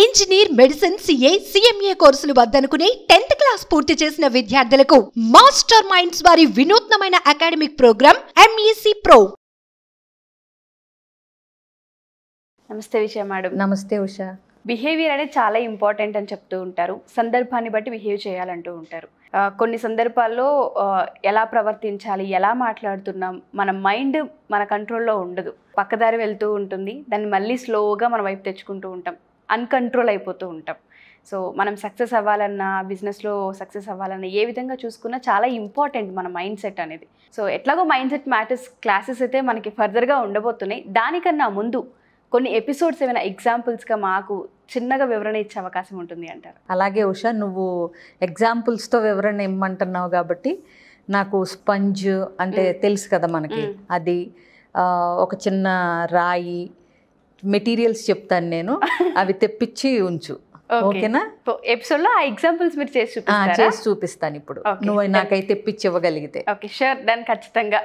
Engineer, medicine, CA, CMA కోర్సులు వద్దనుకునే 10th class పూర్తి చేసిన విద్యార్థులకు మాస్టర్ మైండ్స్ వారి వినూత్నమైన అకాడమిక్ ప్రోగ్రామ్ MEC Pro. నమస్తే విజయ మేడం. నమస్తే ఉషా. బిహేవియర్ అనేది చాలా ఇంపార్టెంట్ అని చెప్తూ ఉంటారు. సందర్భాన్ని బట్టి బిహేవ్ చేయాలంటూ ఉంటారు. కొన్ని సందర్భాల్లో ఎలా ప్రవర్తించాలి, ఎలా మాట్లాడుతున్నాం, మన మైండ్ మన కంట్రోల్లో ఉండదు, పక్కదారి వెళ్తూ ఉంటుంది. దాన్ని మళ్ళీ స్లోగా మన వైపు తెచ్చుకుంటూ ఉంటాం, అన్కంట్రోల్ అయిపోతూ ఉంటాం. సో మనం సక్సెస్ అవ్వాలన్నా, బిజినెస్లో సక్సెస్ అవ్వాలన్నా ఏ విధంగా చూసుకున్నా చాలా ఇంపార్టెంట్ మన మైండ్ సెట్ అనేది. సో ఎట్లాగో మైండ్ సెట్ మ్యాటర్స్ క్లాసెస్ అయితే మనకి ఫర్దర్గా ఉండబోతున్నాయి. దానికన్నా ముందు కొన్ని ఎపిసోడ్స్ ఏమైనా ఎగ్జాంపుల్స్గా మాకు చిన్నగా వివరణ ఇచ్చే అవకాశం ఉంటుంది అంటారు? అలాగే ఉషా, నువ్వు ఎగ్జాంపుల్స్తో వివరణ ఇమ్మంటున్నావు కాబట్టి నాకు స్పంజ్ అంటే తెలుసు కదా మనకి, అది ఒక చిన్న రాయి మెటీరియల్స్ చెప్తాను నేను, అవి తెప్పించి ఉంచు. ఓకేనా? ఎపిసోడ్లో ఆ ఎగ్జాంపుల్స్ మీరు చేసి చూపిస్తాను ఇప్పుడు, నువ్వు నాకైతే తెప్పించి ఇవ్వగలిగితే. ఓకే, షూర్, దాన్ని ఖచ్చితంగా.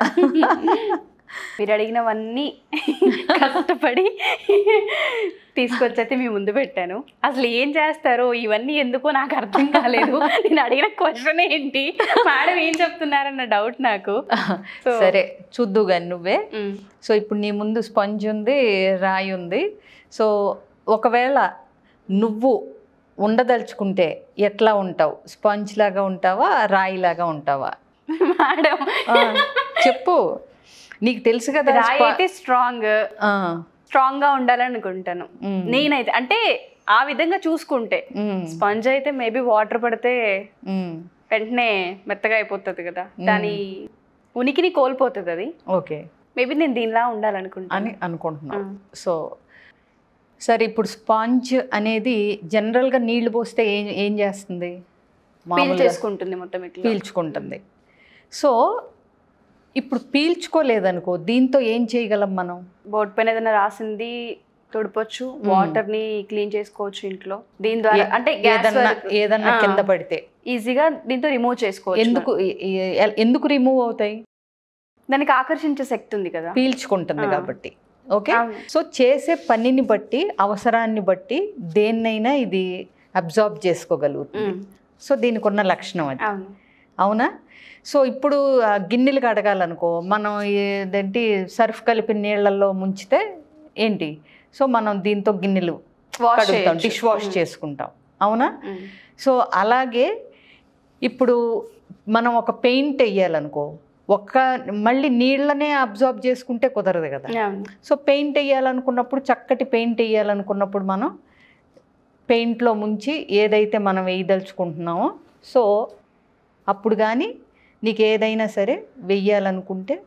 మీరు అడిగినవన్నీ కష్టపడి తీసుకొచ్చైతే మీ ముందు పెట్టాను. అసలు ఏం చేస్తారో ఇవన్నీ ఎందుకో నాకు అర్థం కాలేదు. నేను అడిగిన క్వశ్చన్ ఏంటి, మేడం ఏం చెప్తున్నారన్న డౌట్ నాకు. సరే చూద్దు కానీ నువ్వే. సో ఇప్పుడు నీ ముందు స్పంజ్ ఉంది, రాయి ఉంది. సో ఒకవేళ నువ్వు ఉండదలుచుకుంటే ఎట్లా ఉంటావు? స్పంజ్ లాగా ఉంటావా, రాయి లాగా ఉంటావా? మేడం చెప్పు, నీకు తెలుసు కదా. రాయి అయితే స్ట్రాంగ్గా ఉండాలనుకుంటాను నేనైతే. అంటే ఆ విధంగా చూసుకుంటే స్పంజ్ అయితే మేబీ వాటర్ పడితే వెంటనే మెత్తగా అయిపోతుంది కదా, దాని ఉనికిని కోల్పోతుంది అది. ఓకే, మేబీ నేను దీనిలా ఉండాలనుకుంటాను అనుకుంటున్నాను. సో సరే, ఇప్పుడు స్పాంజ్ అనేది జనరల్గా నీళ్లు పోస్తే ఏం చేస్తుంది? చేసుకుంటుంది, మొత్తం పీల్చుకుంటుంది. సో ఇప్పుడు పీల్చుకోలేదనుకో, దీంతో ఏం చేయగలం మనం? బోర్డు పైన ఏదైనా రాసింది తుడపొచ్చు, వాటర్ ని క్లీన్ చేసుకోవచ్చు ఇంట్లో దీని ద్వారా. అంటే ఏదన్నా కింద పడితే ఈజీగా దీంతో రిమూవ్ చేసుకోవచ్చు. ఎందుకు రిమూవ్ అవుతాయి? దానికి ఆకర్షించే శక్తి ఉంది కదా, పీల్చుకుంటుంది కాబట్టి. ఓకే, సో చేసే పనిని బట్టి, అవసరాన్ని బట్టి దేన్నైనా ఇది అబ్జార్బ్ చేసుకోగలుగుతుంది. సో దీనికి ఉన్న లక్షణం అది. అవునా? సో ఇప్పుడు గిన్నెలు కడగాలనుకో, మనం ఏంటి సర్ఫ్ కలిపిన నీళ్ళల్లో ముంచితే ఏంటి, సో మనం దీంతో గిన్నెలు కడుగుతాం, డిష్ వాష్ చేసుకుంటాం. అవునా? సో అలాగే ఇప్పుడు మనం ఒక పెయింట్ వేయాలనుకో, మళ్ళీ నీళ్ళనే అబ్జార్బ్ చేసుకుంటే కుదరదు కదా. సో పెయింట్ వేయాలనుకున్నప్పుడు, చక్కటి పెయింట్ వేయాలనుకున్నప్పుడు మనం పెయింట్లో ముంచి ఏదైతే మనం వేయదలుచుకుంటున్నామో, సో అప్పుడు కానీ నీకు ఏదైనా సరే వెయ్యాలనుకుంటే,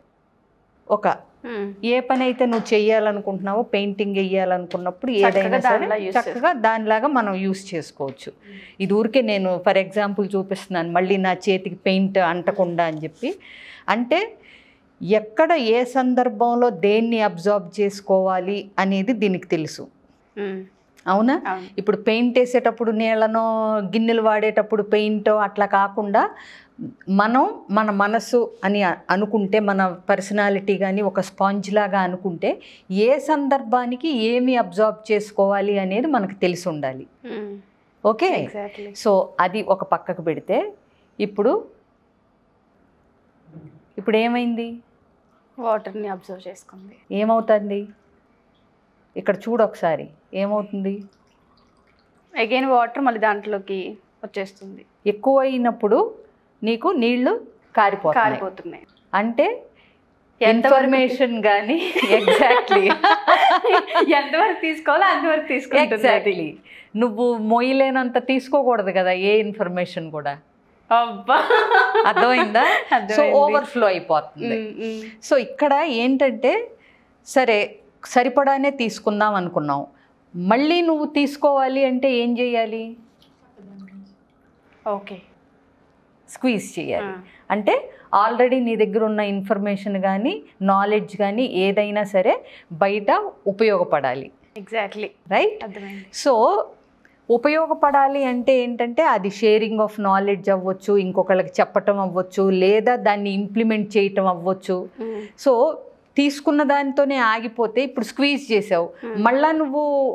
ఏ పని అయితే నువ్వు చెయ్యాలనుకుంటున్నావో, పెయింటింగ్ వేయాలనుకున్నప్పుడు ఏదైనా సరే చక్కగా దానిలాగా మనం యూస్ చేసుకోవచ్చు. ఇది ఊరికే నేను ఫర్ ఎగ్జాంపుల్ చూపిస్తున్నాను, మళ్ళీ నా చేతికి పెయింట్ అంటకుండా అని చెప్పి. అంటే ఎక్కడ ఏ సందర్భంలో దేన్ని అబ్జార్బ్ చేసుకోవాలి అనేది దీనికి తెలుసు. అవునా? ఇప్పుడు పెయింట్ వేసేటప్పుడు నీళ్ళనో, గిన్నెలు వాడేటప్పుడు పెయింటో అట్లా కాకుండా, మనం మన మనసు అని అనుకుంటే, మన పర్సనాలిటీ కానీ ఒక స్పాంజ్ లాగా అనుకుంటే, ఏ సందర్భానికి ఏమి అబ్జార్బ్ చేసుకోవాలి అనేది మనకు తెలిసి ఉండాలి. ఓకే, సో అది ఒక పక్కకు పెడితే, ఇప్పుడు ఏమైంది? వాటర్ని అబ్జర్వ్ చేసుకుంది. ఏమవుతుంది ఇక్కడ చూడు ఒకసారి, ఏమవుతుంది? అగైన్ వాటర్ మళ్ళీ దాంట్లోకి వచ్చేస్తుంది. ఎక్కువైనప్పుడు నీకు నీళ్లు కారిపోతున్నాయి. అంటే ఇన్ఫర్మేషన్ కానీ ఎగ్జాక్ట్లీ ఎంతవరకు తీసుకోవాలో అంతవరకు తీసుకుంటుంది. ఎగ్జాక్ట్లీ, నువ్వు మొయ్యలేనంత తీసుకోకూడదు కదా ఏ ఇన్ఫర్మేషన్ కూడా. అర్థమైందా? సో ఓవర్ఫ్లో అయిపోతుంది. సో ఇక్కడ ఏంటంటే, సరే సరిపడానే తీసుకుందాం అనుకున్నావు, మళ్ళీ నువ్వు తీసుకోవాలి అంటే ఏం చేయాలి? ఓకే, స్క్వీజ్ చేయాలి. అంటే ఆల్రెడీ నీ దగ్గర ఉన్న ఇన్ఫర్మేషన్ కానీ, నాలెడ్జ్ కానీ ఏదైనా సరే బయట ఉపయోగపడాలి. Exactly, right? సో ఉపయోగపడాలి అంటే ఏంటంటే, అది షేరింగ్ ఆఫ్ నాలెడ్జ్ అవ్వచ్చు, ఇంకొకళ్ళకి చెప్పటం అవ్వచ్చు, లేదా దాన్ని ఇంప్లిమెంట్ చేయటం అవ్వచ్చు. సో తీసుకున్న దానితోనే ఆగిపోతే, ఇప్పుడు స్క్వీజ్ చేసావు, మళ్ళా నువ్వు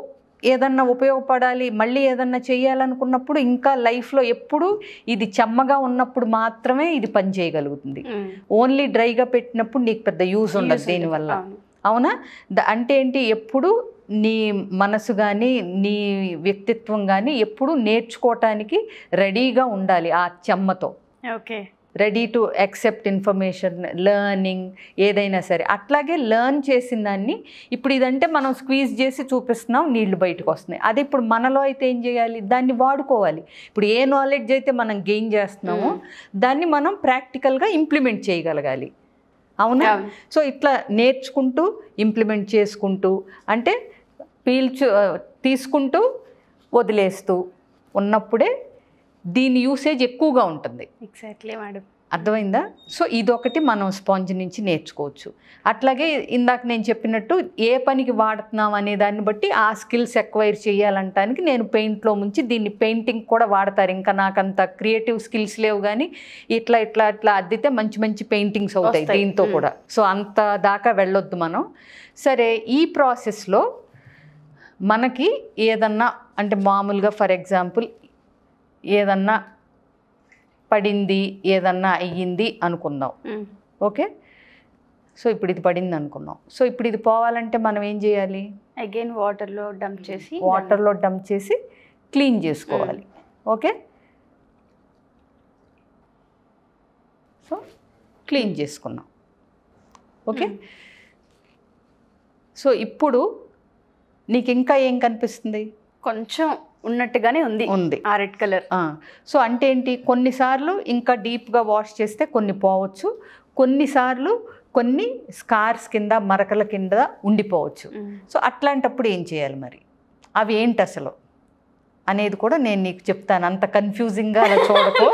ఏదన్నా ఉపయోగపడాలి, మళ్ళీ ఏదన్నా చేయాలనుకున్నప్పుడు ఇంకా లైఫ్లో ఎప్పుడు ఇది చెమ్మగా ఉన్నప్పుడు మాత్రమే ఇది పని చేయగలుగుతుంది. ఓన్లీ డ్రైగా పెట్టినప్పుడు నీకు పెద్ద యూజ్ ఉండదు దీనివల్ల. అవునా? అంటే ఏంటి, ఎప్పుడు నీ మనసు కానీ నీ వ్యక్తిత్వం కానీ ఎప్పుడు నేర్చుకోవటానికి రెడీగా ఉండాలి ఆ చెమ్మతో. Okay, ready to accept information, learning ఏదైనా సరే. అట్లాగే లెర్న్ చేసిన దాన్ని ఇప్పుడు ఇదంటే మనం స్క్వీజ్ చేసి చూపిస్తున్నాం, నీళ్లు బయటకు వస్తున్నాయి. అదే ఇప్పుడు మనలో అయితే ఏం చేయాలి, దాన్ని వాడుకోవాలి. ఇప్పుడు ఏ నాలెడ్జ్ అయితే మనం గెయిన్ చేస్తున్నామో దాన్ని మనం ప్రాక్టికల్గా ఇంప్లిమెంట్ చేయగలగాలి. అవునా? సో ఇట్లా నేర్చుకుంటూ ఇంప్లిమెంట్ చేసుకుంటూ, అంటే తీసుకుంటూ వదిలేస్తూ ఉన్నప్పుడే దీని యూసేజ్ ఎక్కువగా ఉంటుంది. ఎగ్జాక్ట్లీ మేడం, అర్థమైందా? సో ఇదొకటి మనం స్పాంజ్ నుంచి నేర్చుకోవచ్చు. అట్లాగే ఇందాక నేను చెప్పినట్టు ఏ పనికి వాడుతున్నాం అనే దాన్ని బట్టి ఆ స్కిల్స్ ఎక్వైర్ చేయాలంటానికి నేను పెయింట్లో ముంచి దీన్ని పెయింటింగ్ కూడా వాడతారు. ఇంకా నాకు అంత క్రియేటివ్ స్కిల్స్ లేవు, కానీ ఇట్లా ఇట్లా ఇట్లా అద్దితే మంచి మంచి పెయింటింగ్స్ అవుతాయి దీంతో కూడా. సో అంత దాకా వెళ్ళొద్దు మనం. సరే, ఈ ప్రాసెస్లో మనకి ఏదన్నా అంటే మామూలుగా ఫర్ ఎగ్జాంపుల్ ఏదన్నా పడింది, ఏదన్నా అయ్యింది అనుకుందాం. ఓకే, సో ఇప్పుడు ఇది పడింది అనుకుందాం. సో ఇప్పుడు ఇది పోవాలంటే మనం ఏం చేయాలి, అగైన్ వాటర్లో డంప్ చేసి క్లీన్ చేసుకోవాలి. ఓకే, సో క్లీన్ చేసుకున్నాం. ఓకే, సో ఇప్పుడు నీకు ఇంకా ఏం కనిపిస్తుంది, కొంచెం ఉన్నట్టుగానే ఉంది ఆ రెడ్ కలర్. సో అంటే ఏంటి, కొన్నిసార్లు ఇంకా డీప్గా వాష్ చేస్తే కొన్ని పోవచ్చు, కొన్నిసార్లు కొన్ని స్కార్స్ కింద మరకల కింద ఉండిపోవచ్చు. సో అట్లాంటప్పుడు ఏం చేయాలి మరి, అవి ఏంటి అసలు అనేది కూడా నేను నీకు చెప్తాను. అంత కన్ఫ్యూజింగ్గా అలా చూడకు.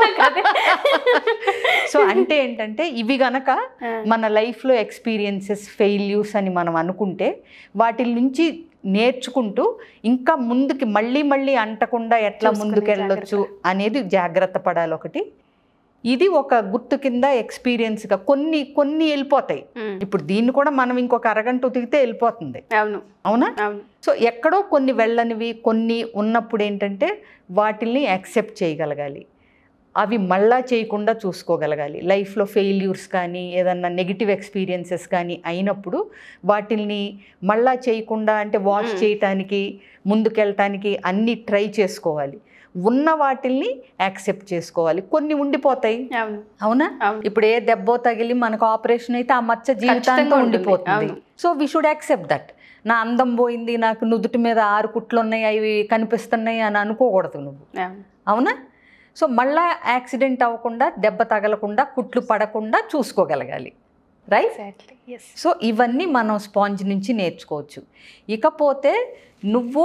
సో అంటే ఏంటంటే, ఇవి గనక మన లైఫ్లో ఎక్స్పీరియన్సెస్, ఫెయిల్యూర్స్ అని మనం అనుకుంటే వాటి నుంచి నేర్చుకుంటూ ఇంకా ముందుకి మళ్ళీ అంటకుండా ఎట్లా ముందుకు వెళ్ళొచ్చు అనేది జాగ్రత్త పడాలి. ఒకటి ఇది ఒక గుర్తు కింద ఎక్స్పీరియన్స్గా కొన్ని వెళ్ళిపోతాయి. ఇప్పుడు దీన్ని కూడా మనం ఇంకొక అరగంట ఉతికితే వెళ్ళిపోతుంది. అవునా? సో ఎక్కడో కొన్ని వెళ్ళనివి కొన్ని ఉన్నప్పుడు ఏంటంటే వాటిల్ని యాక్సెప్ట్ చేయగలగాలి, అవి మళ్ళా చేయకుండా చూసుకోగలగాలి. లైఫ్లో ఫెయిల్యూర్స్ కానీ ఏదన్నా నెగిటివ్ ఎక్స్పీరియన్సెస్ కానీ అయినప్పుడు వాటిల్ని మళ్ళా చేయకుండా, అంటే వాష్ చేయటానికి ముందుకెళ్ళటానికి అన్నీ ట్రై చేసుకోవాలి. ఉన్న వాటిల్ని యాక్సెప్ట్ చేసుకోవాలి. కొన్ని ఉండిపోతాయి. అవునా? ఇప్పుడు ఏ దెబ్బో తగిలి మనకు ఆపరేషన్ అయితే ఆ మచ్చ జీవితాంతం ఉండిపోతుంది. So we should accept that. నా అందం పోయింది, నాకు నుదుటి మీద 6 కుట్లు ఉన్నాయి, అవి కనిపిస్తున్నాయి అని అనుకోకూడదు నువ్వు. అవునా? సో మళ్ళా యాక్సిడెంట్ అవ్వకుండా, దెబ్బ తగలకుండా, కుట్లు పడకుండా చూసుకోగలగాలి. రైట్? సో ఇవన్నీ మనం స్పాంజ్ నుంచి నేర్చుకోవచ్చు. ఇకపోతే నువ్వు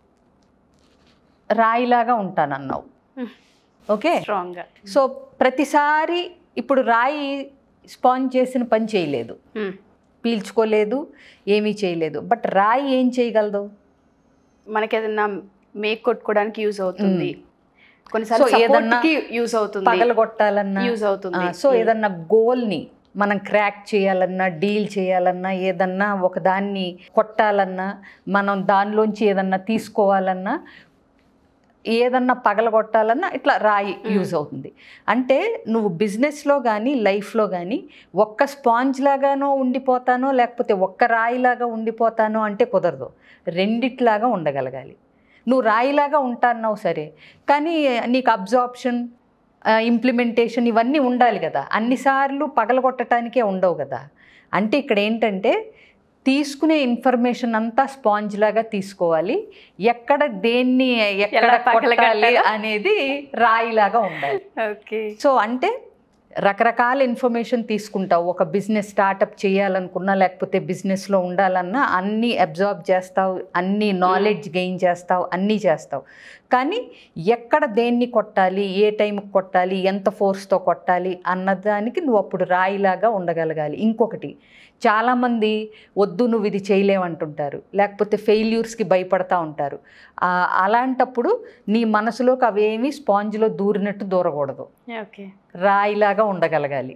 రాయిలాగా ఉంటానన్నావు. ఓకే, సో ప్రతిసారి ఇప్పుడు రాయి స్పాంజ్ చేసిన పని చేయలేదు, పీల్చుకోలేదు, ఏమీ చేయలేదు. బట్ రాయి ఏం చేయగలదు, మనకి ఏదన్నా మేక్ కొట్టుకోవడానికి యూజ్ అవుతుంది, కొన్నిసార్లు సపోర్ట్‌కి యూజ్ అవుతుంది, పగలగొట్టాలన్నా యూజ్ అవుతుంది. సో ఏదన్నా గోల్ని మనం క్రాక్ చేయాలన్నా, డీల్ చేయాలన్నా, ఏదన్నా ఒకదాన్ని కొట్టాలన్నా, మనం దానిలోంచి ఏదన్నా తీసుకోవాలన్నా, ఏదన్నా పగలగొట్టాలన్నా ఇట్లా రాయి యూజ్ అవుతుంది. అంటే నువ్వు బిజినెస్లో కానీ లైఫ్లో కానీ ఒక్క స్పాంజ్ లాగానో ఉండిపోతానో లేకపోతే ఒక్క రాయిలాగా ఉండిపోతానో అంటే కుదరదు. రెండిట్లాగా ఉండగలగాలి. నువ్వు రాయిలాగా ఉంటాన్నావు సరే, కానీ నీకు అబ్జార్ప్షన్, ఇంప్లిమెంటేషన్ ఇవన్నీ ఉండాలి కదా. అన్నిసార్లు పగలగొట్టడానికే ఉండవు కదా. అంటే ఇక్కడ ఏంటంటే తీసుకునే ఇన్ఫర్మేషన్ అంతా స్పాంజ్ లాగా తీసుకోవాలి, ఎక్కడ దేన్ని ఎక్కడ కొట్టాలి అనేది రాయిలాగా ఉండాలి. ఓకే, సో అంటే రకరకాల ఇన్ఫర్మేషన్ తీసుకుంటావు. ఒక బిజినెస్ స్టార్టప్ చేయాలనుకున్నా లేకపోతే బిజినెస్లో ఉండాలన్నా అన్నీ అబ్జార్బ్ చేస్తావు, అన్నీ నాలెడ్జ్ గెయిన్ చేస్తావు, అన్నీ చేస్తావు. కానీ ఎక్కడ దేన్ని కొట్టాలి, ఏ టైంకి కొట్టాలి, ఎంత ఫోర్స్తో కొట్టాలి అన్నదానికి నువ్వు అప్పుడు రాయిలాగా ఉండగలగాలి. ఇంకొకటి, చాలామంది వద్దు నువ్వు ఇది చేయలేమంటుంటారు, లేకపోతే ఫెయిల్యూర్స్కి భయపడతా ఉంటారు. అలాంటప్పుడు నీ మనసులోకి అవేమీ స్పాంజ్లో దూరినట్టు దూరకూడదు, రాయిలాగా ఉండగలగాలి.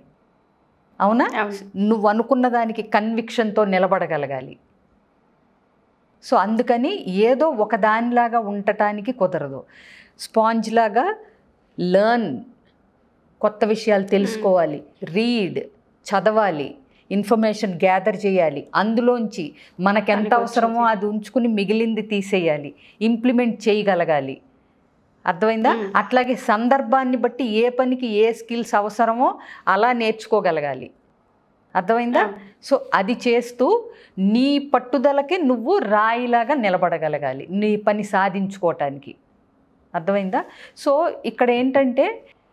అవునా? నువ్వు అనుకున్న దానికి కన్విక్షన్తో నిలబడగలగాలి. సో అందుకని ఏదో ఒక దానిలాగా ఉండటానికి కుదరదు. స్పాంజ్ లాగా లెర్న్, కొత్త విషయాలు తెలుసుకోవాలి, రీడ్, చదవాలి, ఇన్ఫర్మేషన్ గ్యాదర్ చేయాలి, అందులోంచి మనకు ఎంత అవసరమో అది ఉంచుకుని మిగిలింది తీసేయాలి, ఇంప్లిమెంట్ చేయగలగాలి. అర్థమైందా? అట్లాగే సందర్భాన్ని బట్టి ఏ పనికి ఏ స్కిల్స్ అవసరమో అలా నేర్చుకోగలగాలి. అర్థమైందా? సో అది చేస్తూ నీ పట్టుదలకి నువ్వు రాయిలాగా నిలబడగలగాలి నీ పని సాధించుకోవటానికి. అర్థమైందా? సో ఇక్కడ ఏంటంటే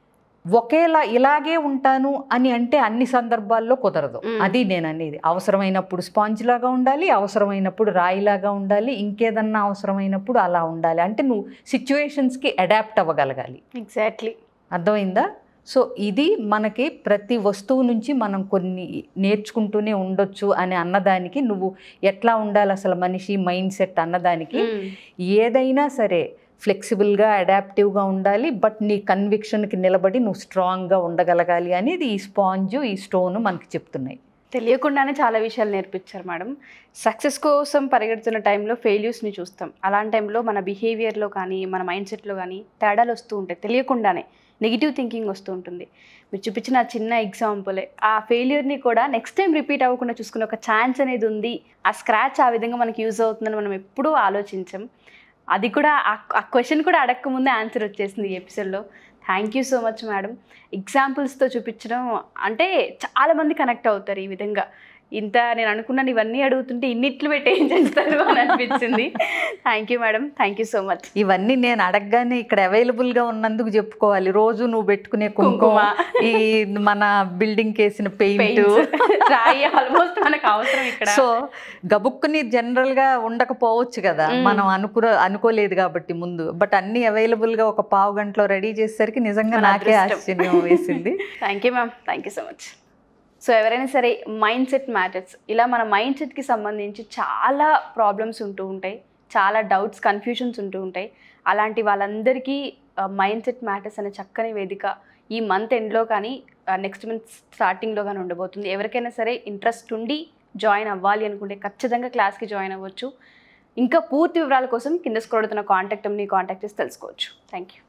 ఒకేలా ఇలాగే ఉంటాను అని అంటే అన్ని సందర్భాల్లో కుదరదు. అది నేను అనేది. అవసరమైనప్పుడు స్పాంజ్ లాగా ఉండాలి, అవసరమైనప్పుడు రాయిలాగా ఉండాలి, ఇంకేదన్నా అవసరమైనప్పుడు అలా ఉండాలి. అంటే నువ్వు సిచ్యువేషన్స్కి అడాప్ట్ అవ్వగలగాలి. ఎగ్జాక్ట్లీ. అర్థమైందా? సో ఇది మనకి ప్రతి వస్తువు నుంచి మనం కొన్ని నేర్చుకుంటూనే ఉండొచ్చు అని అన్నదానికి, నువ్వు ఎట్లా ఉండాలి అసలు మనిషి మైండ్ సెట్ అన్నదానికి, ఏదైనా సరే ఫ్లెక్సిబుల్గా అడాప్టివ్గా ఉండాలి, బట్ నీ కన్విక్షన్కి నిలబడి నువ్వు స్ట్రాంగ్గా ఉండగలగాలి అనేది ఈ స్పాంజు, ఈ స్టోను మనకి చెప్తున్నాయి. తెలియకుండానే చాలా విషయాలు నేర్పించారు మేడం. సక్సెస్ కోసం పరిగెడుతున్న టైంలో ఫెయిల్యూర్స్ని చూస్తాం. అలాంటి టైంలో మన బిహేవియర్లో కానీ మన మైండ్ సెట్లో కానీ తేడాలు వస్తూ ఉంటాయి. తెలియకుండానే నెగిటివ్ థింకింగ్ వస్తూ ఉంటుంది. మీరు చూపించిన చిన్న ఎగ్జాంపులే ఆ ఫెయిల్యూర్ని కూడా నెక్స్ట్ టైం రిపీట్ అవ్వకుండా చూసుకునే ఒక ఛాన్స్ అనేది ఉంది. ఆ స్క్రాచ్ ఆ విధంగా మనకి యూజ్ అవుతుందని మనం ఎప్పుడూ ఆలోచించాం. అది కూడా ఆ క్వశ్చన్ కూడా అడగకముందే ఆన్సర్ వచ్చేసింది ఈ ఎపిసోడ్లో. Thank you so much madam. ఎగ్జాంపుల్స్తో చూపించడం అంటే చాలామంది కనెక్ట్ అవుతారు ఈ విధంగా. ఇంత నేను అనుకున్నాను ఇవన్నీ అడుగుతుంటే ఇన్నిట్లు పెట్టి ఏం చేస్తారు అని అనిపించింది. Thank you madam, thank you so much. ఇవన్నీ నేను అడగగానే ఇక్కడ అవైలబుల్గా ఉన్నందుకు చెప్పుకోవాలి. రోజు నువ్వు పెట్టుకునే కుంకుమ, ఈ మన బిల్డింగ్ వేసిన పెయింట్, రాయి ఆల్మోస్ట్ మనకు అవసరం ఇక్కడ. సో గబుక్కుని జనరల్గా ఉండకపోవచ్చు కదా, మనం అనుకోలేదు కాబట్టి ముందు. బట్ అన్నీ అవైలబుల్గా ఒక పావు గంటలో రెడీ చేసేసరికి నిజంగా నాకే ఆశ్చర్యం వేసింది. Thank you ma'am, thank you so much. So ఎవరైనా సరే మైండ్ సెట్ మ్యాటర్స్, ఇలా మన మైండ్ సెట్కి సంబంధించి చాలా ప్రాబ్లమ్స్ ఉంటూ ఉంటాయి, చాలా డౌట్స్, కన్ఫ్యూషన్స్ ఉంటూ ఉంటాయి. అలాంటి వాళ్ళందరికీ మైండ్ సెట్ మ్యాటర్స్ అనే చక్కని వేదిక ఈ మంత్ ఎండ్లో కానీ నెక్స్ట్ మంత్ స్టార్టింగ్లో కానీ ఉండబోతుంది. ఎవరికైనా సరే ఇంట్రెస్ట్ ఉండి జాయిన్ అవ్వాలి అనుకుంటే ఖచ్చితంగా క్లాస్కి జాయిన్ అవ్వచ్చు. ఇంకా పూర్తి వివరాల కోసం కింద స్క్రోల్ అవుతున్న కాంటాక్ట్ చేసి తెలుసుకోవచ్చు. Thank you.